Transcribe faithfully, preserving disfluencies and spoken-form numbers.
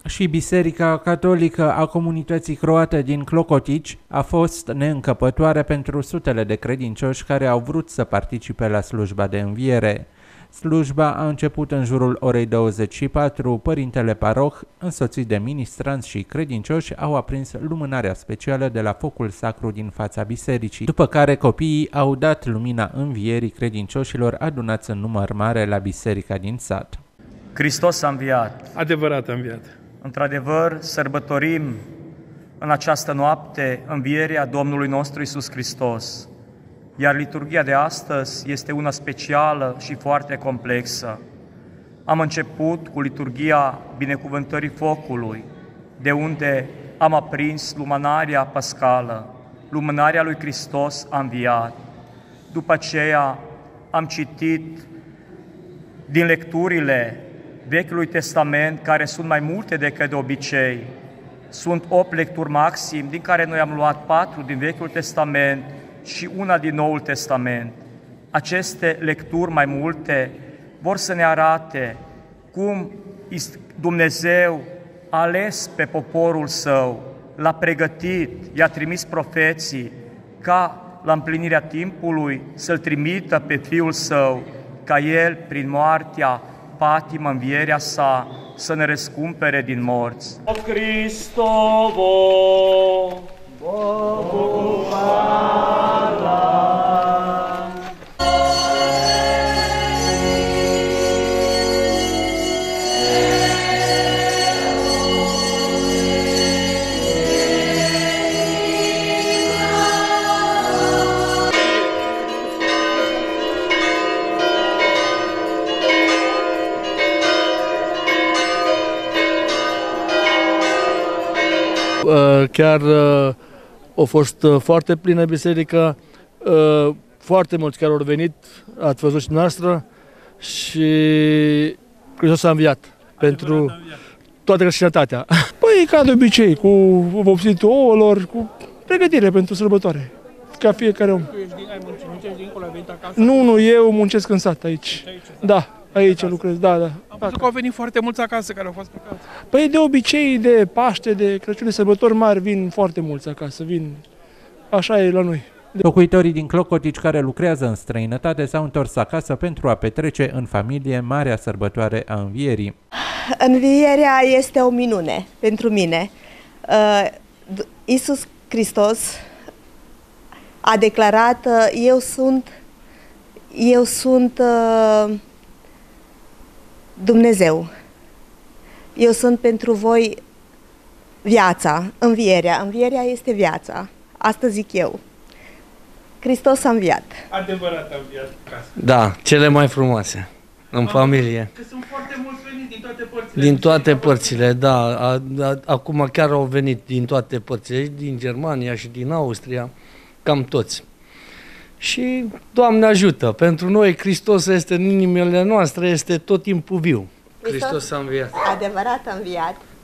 Și Biserica Catolică a Comunității Croate din Clocotici a fost neîncăpătoare pentru sutele de credincioși care au vrut să participe la slujba de înviere. Slujba a început în jurul orei douăzeci și patru. Părintele paroh, însoțit de ministranți și credincioși, au aprins lumânarea specială de la focul sacru din fața bisericii, după care copiii au dat lumina învierii credincioșilor adunați în număr mare la biserica din sat. Hristos a înviat. Adevărat a înviat. Într-adevăr, sărbătorim în această noapte învierea Domnului nostru Iisus Hristos, iar liturghia de astăzi este una specială și foarte complexă. Am început cu liturghia binecuvântării focului, de unde am aprins lumânarea pascală, lumânarea lui Hristos a înviat. După aceea am citit din lecturile Vechiului Testament, care sunt mai multe decât de obicei. Sunt opt lecturi maxim, din care noi am luat patru din Vechiul Testament și una din Noul Testament. Aceste lecturi mai multe vor să ne arate cum Dumnezeu a ales pe poporul Său, l-a pregătit, i-a trimis profeții ca la împlinirea timpului să-L trimită pe Fiul Său, ca El, prin moartea, patimă, învierea sa, să ne răscumpere din morți. O Hristovo, Chiar a fost foarte plină biserica, foarte mulți care au venit, ați văzut și noastră, și Hristos a înviat pentru toată creștinătatea. Păi, ca de obicei, cu vopsitul ouălor, cu pregătire pentru sărbătoare, ca fiecare om. Nu, nu, eu muncesc în sat aici. Da. Aici lucrez, da, da. Am văzut că au venit foarte mulți acasă care au fost păcați. Păi de obicei, de Paște, de Crăciun, de sărbători mari, vin foarte mulți acasă, vin. Așa e la noi. Locuitorii din Clocotici care lucrează în străinătate s-au întors acasă pentru a petrece în familie marea sărbătoare a învierii. Învierea este o minune pentru mine. Iisus Hristos a declarat, eu sunt, eu sunt Dumnezeu. Eu sunt pentru voi viața, învierea. Învierea este viața. Asta zic eu. Hristos a înviat. Adevărat a înviat. Da, cele mai frumoase, în Am familie. Că sunt foarte mulți veniți din toate părțile. Din toate părțile, da. A, a, acum chiar au venit din toate părțile, din Germania și din Austria, cam toți. Și Doamne ajută, pentru noi Hristos este în inimile noastre, este tot timpul viu. Hristos, Hristos a înviat. Adevărat a înviat.